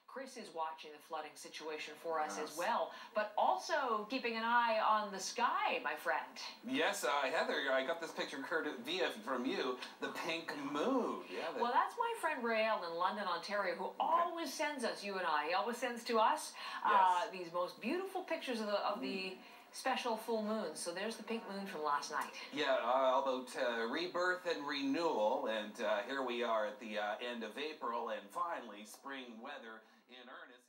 Chris is watching the flooding situation for us as well, but also keeping an eye on the sky, my friend. Yes, Heather, I got this picture from you, the pink moon. Yeah, well, that's my friend Rael in London, Ontario, who always sends us, you and I, he always sends to us these most beautiful pictures of the special full moon. So there's the pink moon from last night. Yeah, about rebirth and renewal, and here we are at the end of April, and finally spring weather in earnest.